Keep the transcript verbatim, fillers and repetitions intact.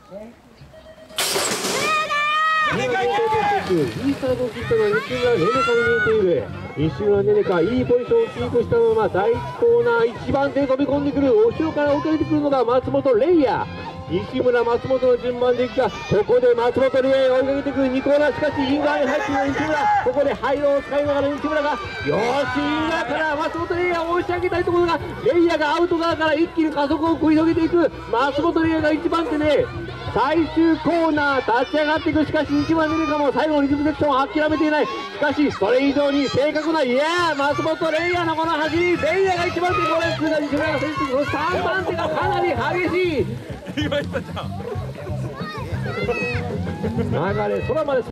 イースタートを切ったのは西村ねねかに見えている。西村ねねか、いいポジションをキープしたままだいいちコーナーいちばん手に飛び込んでくる。後ろから追いかけてくるのが松本レイヤー。西村、松本の順番でいくが、ここで松本レイヤーが追いかけてくるにコーナー。しかしイン側に入っている西村、ここで廃炉を使いながら西村がよし、イン側から松本レイヤーを押し上げたいところが、レイヤーがアウト側から一気に加速を繰り広げていく。松本レイヤーがいちばん手で最終コーナー立ち上がっていく。しかし西村ねねかも最後のリズムセクションを諦めていない。しかしそれ以上に正確な、いやー、松本レイヤーのこの走り、レイヤーがいちばん手、これ通過、西村が先頭、さんばん手がかなり激しい。流れ空まで